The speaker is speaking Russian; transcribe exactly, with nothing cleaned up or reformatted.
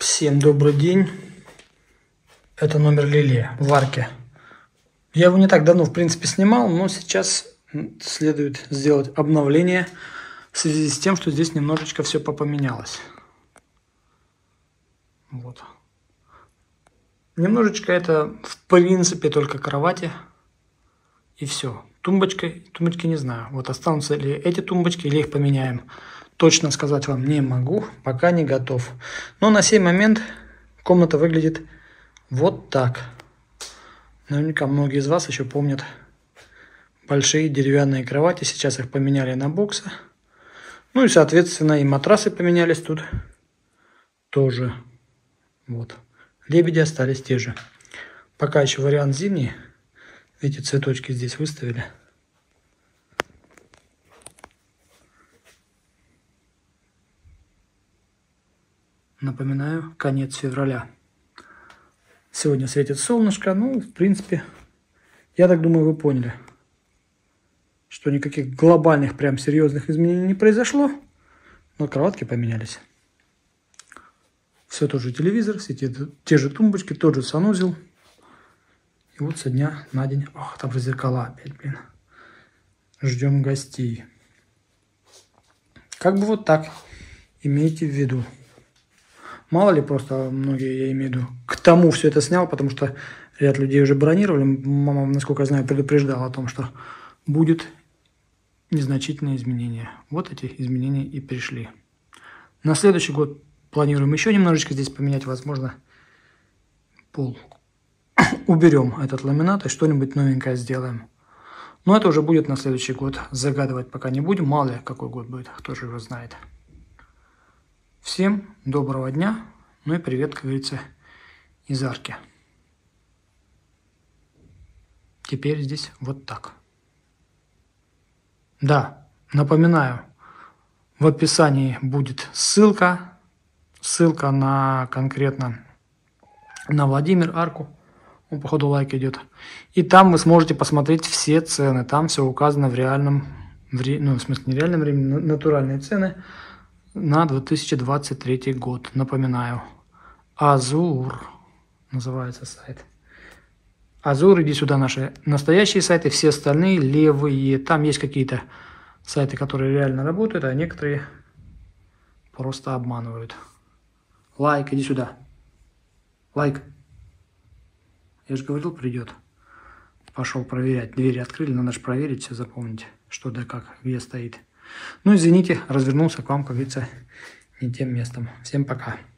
Всем добрый день. Это номер Лилия в Арке. Я его не так давно, в принципе, снимал, но сейчас следует сделать обновление в связи с тем, что здесь немножечко все попоменялось. Вот. Немножечко это, в принципе, только кровати и все. Тумбочкой, тумбочки не знаю. Вот останутся ли эти тумбочки, или их поменяем. Точно сказать вам не могу, пока не готов. Но на сей момент комната выглядит вот так. Наверняка многие из вас еще помнят большие деревянные кровати. Сейчас их поменяли на боксы. Ну и, соответственно, и матрасы поменялись тут тоже. Вот. Лебеди остались те же. Пока еще вариант зимний. Эти цветочки здесь выставили. Напоминаю, конец февраля. Сегодня светит солнышко. Ну, в принципе, я так думаю, вы поняли, что никаких глобальных, прям серьезных изменений не произошло. Но кроватки поменялись. Все тот же телевизор, все те, те же тумбочки, тот же санузел. И вот со дня на день... Ох, там же зеркала опять, блин. Ждем гостей. Как бы вот так. Имейте в виду. Мало ли, просто многие, я имею в виду, к тому все это снял, потому что ряд людей уже бронировали. Мама, насколько я знаю, предупреждала о том, что будет незначительные изменения. Вот эти изменения и пришли. На следующий год планируем еще немножечко здесь поменять, возможно, пол. Уберем этот ламинат и что-нибудь новенькое сделаем. Но это уже будет на следующий год. Загадывать пока не будем. Мало ли, какой год будет, кто же его знает. Всем доброго дня. Ну и привет, как говорится, из Арки. Теперь здесь вот так. Да, напоминаю, в описании будет ссылка. Ссылка на конкретно на Владимир Арку. Он, походу, лайк идет. И там вы сможете посмотреть все цены. Там все указано в реальном, в ре, ну, в смысле, не реальном времени, натуральные цены на две тысячи двадцать третий год. Напоминаю. Азур называется сайт. Азур, иди сюда, наши настоящие сайты. Все остальные левые. Там есть какие-то сайты, которые реально работают, а некоторые просто обманывают. Лайк, иди сюда. Лайк. Я же говорил, придет. Пошел проверять. Двери открыли, надо же проверить, все запомнить, что да как, где стоит. Ну, извините, развернулся к вам, как говорится, не тем местом. Всем пока.